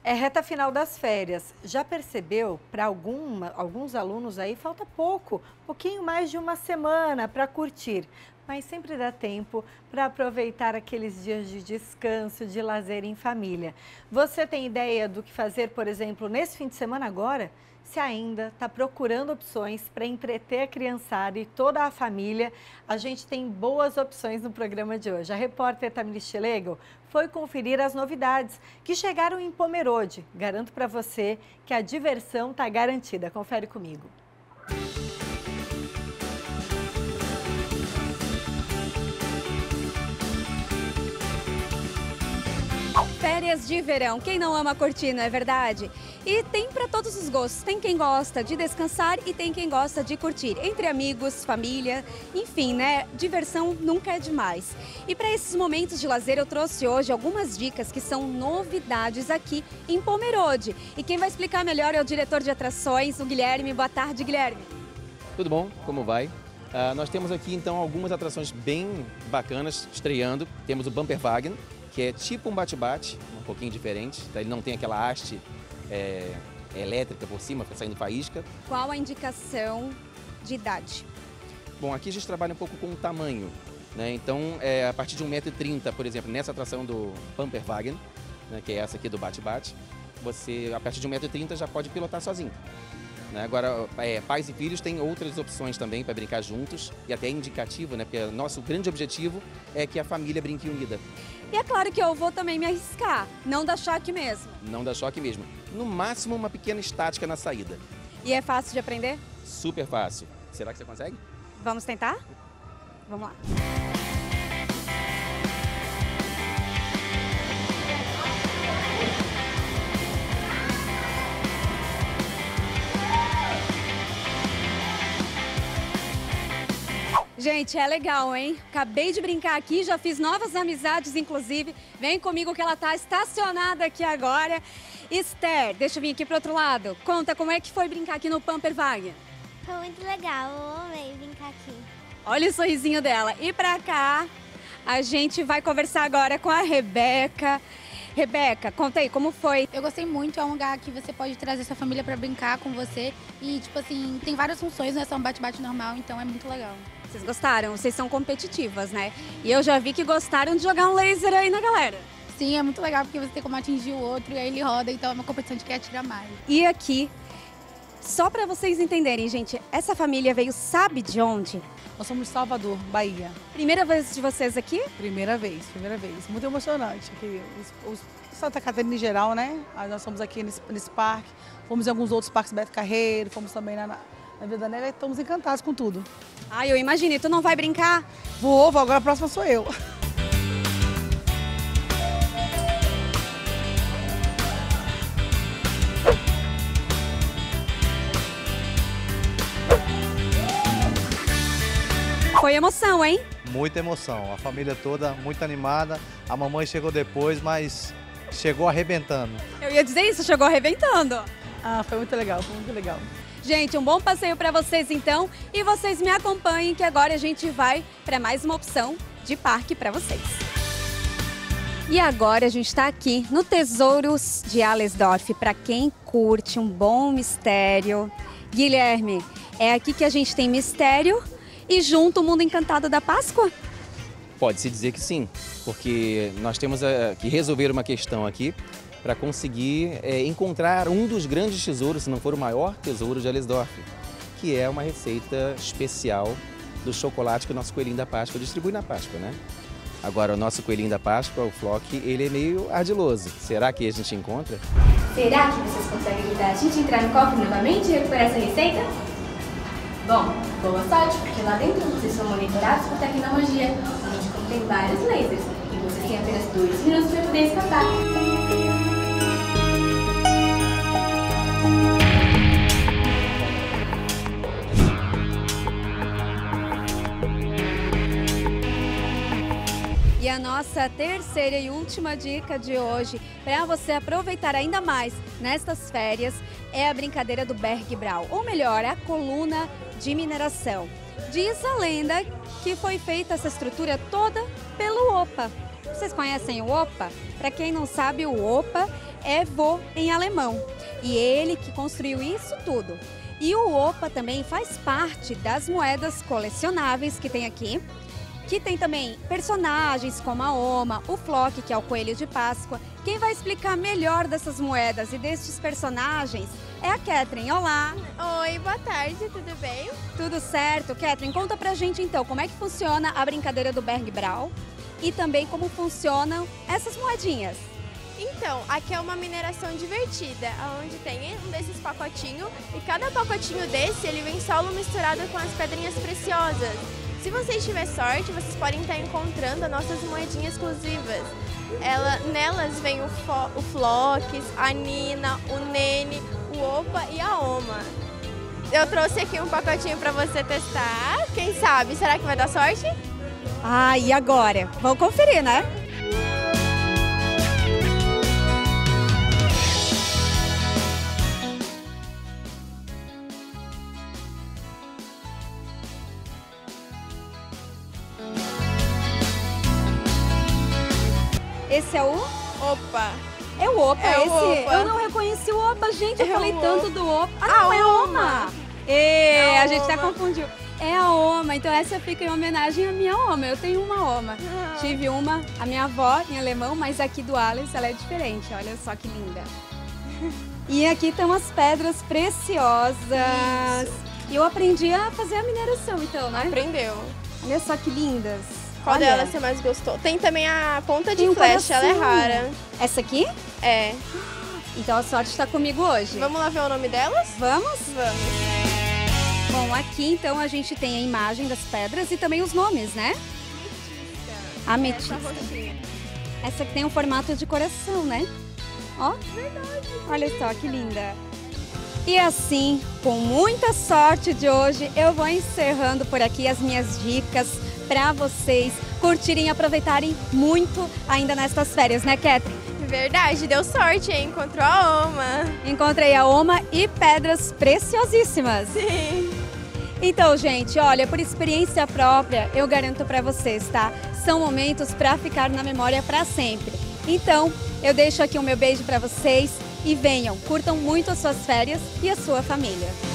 É reta final das férias. Já percebeu? Para alguns alunos aí falta pouquinho mais de uma semana para curtir. Mas sempre dá tempo para aproveitar aqueles dias de descanso, de lazer em família. Você tem ideia do que fazer, por exemplo, nesse fim de semana agora? Se ainda está procurando opções para entreter a criançada e toda a família, a gente tem boas opções no programa de hoje. A repórter Tamiri Schlegel foi conferir as novidades que chegaram em Pomerode. Garanto para você que a diversão está garantida. Confere comigo. Férias de verão, quem não ama curtir, não é verdade? E tem para todos os gostos, tem quem gosta de descansar e tem quem gosta de curtir, entre amigos, família, enfim, né? Diversão nunca é demais. E para esses momentos de lazer eu trouxe hoje algumas dicas que são novidades aqui em Pomerode. E quem vai explicar melhor é o diretor de atrações, o Guilherme. Boa tarde, Guilherme. Tudo bom? Como vai? Nós temos aqui então algumas atrações bem bacanas estreando. Temos o Bumperwagen, que é tipo um bate-bate, um pouquinho diferente, tá? Ele não tem aquela haste elétrica por cima, saindo faísca. Qual a indicação de idade? Bom, aqui a gente trabalha um pouco com o tamanho, né? Então, a partir de 1,30 m, por exemplo, nessa atração do Bumperwagen, né, que é essa aqui do bate-bate, você, a partir de 1,30 m, já pode pilotar sozinho. Né? Agora, pais e filhos têm outras opções também para brincar juntos, e até é indicativo, né? Porque nosso grande objetivo é que a família brinque unida. E é claro que eu vou também me arriscar, não dá choque mesmo. Não dá choque mesmo. No máximo, uma pequena estática na saída. E é fácil de aprender? Super fácil. Será que você consegue? Vamos tentar? Vamos lá. Gente, é legal, hein? Acabei de brincar aqui, já fiz novas amizades, inclusive. Vem comigo que ela tá estacionada aqui agora. Esther, deixa eu vir aqui pro outro lado. Conta como é que foi brincar aqui no Bumperwagen. Foi muito legal, eu amei brincar aqui. Olha o sorrisinho dela. E pra cá, a gente vai conversar agora com a Rebeca. Rebeca, conta aí, como foi? Eu gostei muito, é um lugar que você pode trazer sua família pra brincar com você. E, tipo assim, tem várias funções, não é só um bate-bate normal, então é muito legal. Vocês gostaram? Vocês são competitivas, né? E eu já vi que gostaram de jogar um laser aí na galera. Sim, é muito legal porque você tem como atingir o outro e aí ele roda, então é uma competição de quem atira mais. E aqui, só pra vocês entenderem, gente, essa família veio sabe de onde? Nós somos de Salvador, Bahia. Primeira vez de vocês aqui? Primeira vez. Muito emocionante. Aqui, Santa Catarina em geral, né? Nós somos aqui nesse parque, fomos em alguns outros parques, Beto Carreiro, fomos também na Vila da Neve, estamos encantados com tudo. Ai, eu imagino. E tu não vai brincar? Vou, agora a próxima sou eu. Foi emoção, hein? Muita emoção, a família toda muito animada. A mamãe chegou depois, mas chegou arrebentando. Eu ia dizer isso, chegou arrebentando. Foi muito legal, foi muito legal. Gente, um bom passeio para vocês então. E vocês me acompanhem que agora a gente vai para mais uma opção de parque para vocês. E agora a gente está aqui no Tesouros de Alesdorf. Para quem curte um bom mistério. Guilherme, é aqui que a gente tem mistério e junto o Mundo Encantado da Páscoa? Pode-se dizer que sim, porque nós temos que resolver uma questão aqui para conseguir encontrar um dos grandes tesouros, se não for o maior tesouro de Alesdorf, que é uma receita especial do chocolate que o nosso coelhinho da Páscoa distribui na Páscoa, né? Agora, o nosso coelhinho da Páscoa, o Flock, ele é meio ardiloso. Será que a gente encontra? Será que vocês conseguem ajudar a gente a entrar no cofre novamente e recuperar essa receita? Bom, boa sorte, porque lá dentro vocês são monitorados por tecnologia, onde contém vários lasers, e vocês têm apenas 2 minutos para poder escapar. E a nossa terceira e última dica de hoje, para você aproveitar ainda mais nestas férias, é a brincadeira do Bergbrau, ou melhor, a coluna de mineração. Diz a lenda que foi feita essa estrutura toda pelo Opa. Vocês conhecem o Opa? Para quem não sabe, o Opa é vô em alemão. E ele que construiu isso tudo. E o Opa também faz parte das moedas colecionáveis que tem aqui. Que tem também personagens como a Oma, o Flock, que é o coelho de Páscoa. Quem vai explicar melhor dessas moedas e destes personagens é a Catherine. Olá! Oi, boa tarde, tudo bem? Tudo certo. Catherine, conta pra gente então como é que funciona a brincadeira do Berg Brawl e também como funcionam essas moedinhas. Então, aqui é uma mineração divertida, onde tem um desses pacotinhos e cada pacotinho desse ele vem solo misturado com as pedrinhas preciosas. Se vocês tiverem sorte, vocês podem estar encontrando as nossas moedinhas exclusivas. Nelas vem o Flox, a Nina, o Nene, o Opa e a Oma. Eu trouxe aqui um pacotinho para você testar. Quem sabe? Será que vai dar sorte? Ah, e agora? Vamos conferir, né? Esse é o Opa! É o Opa, é esse? O Opa. Eu não reconheci o Opa, gente, eu falei o tanto do Opa. Ah, não, é a Oma! A gente até confundiu. É a Oma, então essa fica em homenagem à minha Oma. Eu tenho uma Oma. Tive uma, a minha avó em alemão, mas aqui do Alice ela é diferente, olha só que linda. E aqui estão as pedras preciosas. Isso. E eu aprendi a fazer a mineração, então, né? Aprendeu. Olha só que lindas. Qual delas você mais gostou? Tem também a ponta de flecha, ela é rara. Essa aqui? É. Então a sorte está comigo hoje. Vamos lá ver o nome delas? Vamos? Vamos. Bom, aqui então a gente tem a imagem das pedras e também os nomes, né? Ametista. Essa aqui tem um formato de coração, né? Ó. Verdade. Olha só que linda. E assim, com muita sorte de hoje, eu vou encerrando por aqui as minhas dicas para vocês curtirem e aproveitarem muito ainda nestas férias, né, Catherine? Verdade, deu sorte, hein? Encontrou a Oma. Encontrei a Oma e pedras preciosíssimas. Sim. Então, gente, olha, por experiência própria, eu garanto para vocês, tá? São momentos para ficar na memória para sempre. Então, eu deixo aqui o meu beijo para vocês e venham, curtam muito as suas férias e a sua família.